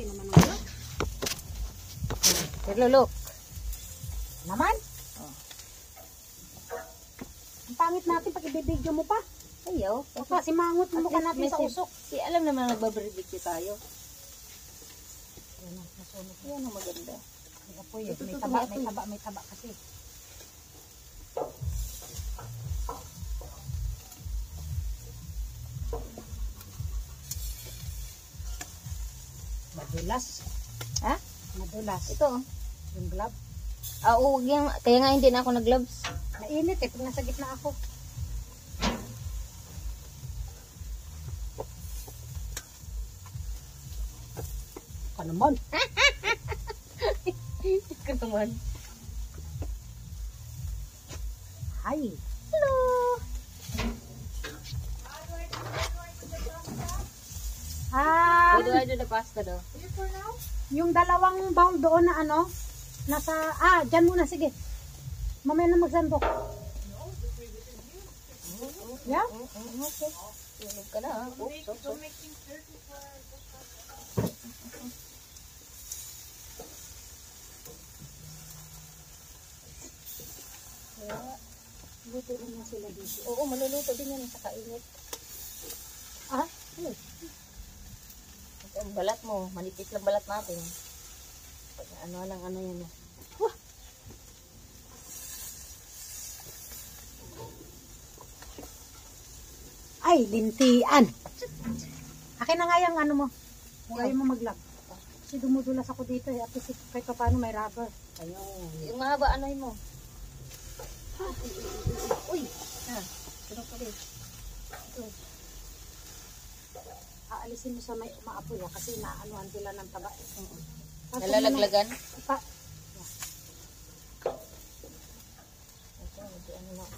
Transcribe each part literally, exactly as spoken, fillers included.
laki naman ng look. Pero look. Naman? Oh. Ang pangit natin pag ibibidyo mo pa. Ayaw. Baka simangot mo mukha natin sa usok. Si alam naman na nagbabarbecue tayo. Yan ang nasunog. Yan ang maganda. May apoy eh. May taba, may taba, may taba kasi. Madulas. Ha? Madulas. Ito. Yung glove. Ah, huwag yan. Kaya nga hindi na ako nag-gloves. Mainit eh. Pag nasa gitna ako. Ka naman. Ikaw naman. Hi. Hello. Ah, Where do I do the pasta daw? yung dalawang bowl doon na ano, nasa, ah, dyan muna, sige. Mamaya na magsandok. Yeah? Okay. Tulog ka na ha. Oops, oops, oops. Luto na sila dito. Oo, maluluto din yan sa kainit. Ah? Ano? Ang balat mo, manipis lang balat natin. Ano lang, ano yan. Wah! Ay, lintian. Akin na nga yung ano mo. Kung ayaw mo mag-log. Kasi dumudulas ako dito eh. At least kahit pa paano may rubber. Ayun. Yung mahaba, anohin mo. Uy! Ha? Sunod ka din. Ito. Aalisin mo sa may umaapoy ha. Kasi naanuhan sila ng taba. Uh -huh. Nalalaglagan? Pa ito, ito, ano na.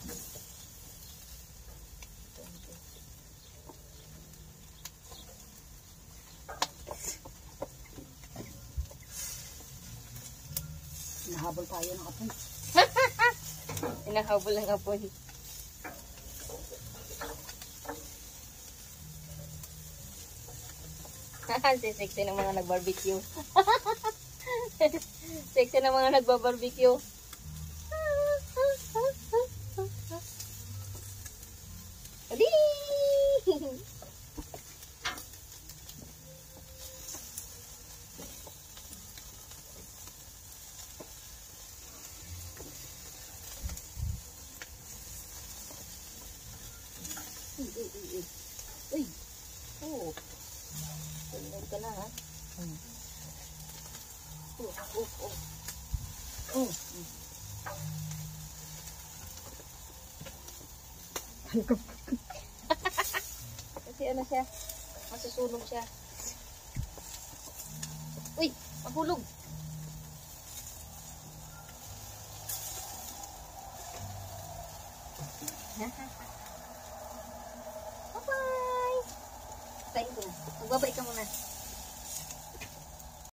nahabol tayo ng apoy. Inahabol ng apoy. Si sexy ng mga nag-barbecue. Sexy ng mga nagba-barbecue. Adi! Uy, uy, uy, uy. Uy. Oh. Tulog ka na, ha? Hmm. Oh, oh, oh. Oh. Kasi ano siya? Masusunog siya. Uy, mahulog. Bye-bye! Kain ko na. Magbabay ka muna.